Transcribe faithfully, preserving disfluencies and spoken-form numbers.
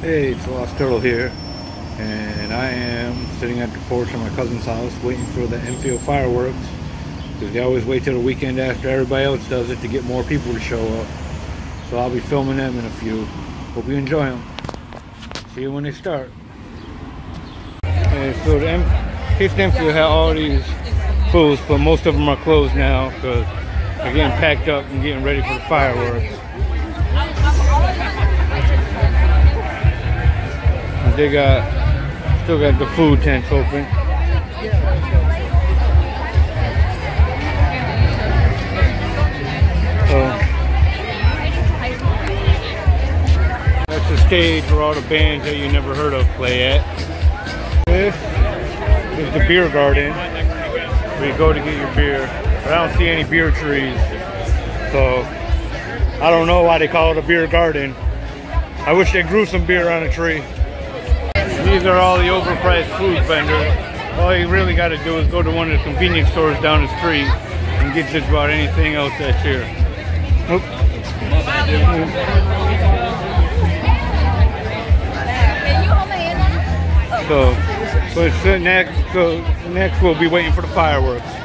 Hey, it's Lost Turtle here, and I am sitting at the porch of my cousin's house waiting for the Enfield fireworks, because they always wait till the weekend after everybody else does it to get more people to show up. So I'll be filming them in a few. Hope you enjoy them. See you when they start. And so the M Kids Enfield had all these booths, but most of them are closed now because they're getting packed up and getting ready for the fireworks. They got, still got the food tents open. So, that's the stage where all the bands that you never heard of play at. This is the beer garden, where you go to get your beer. But I don't see any beer trees, so I don't know why they call it a beer garden. I wish they grew some beer on a tree. These are all the overpriced food vendors. All you really got to do is go to one of the convenience stores down the street and get just about anything else that's here. Oop. So, so next, so next we'll be waiting for the fireworks.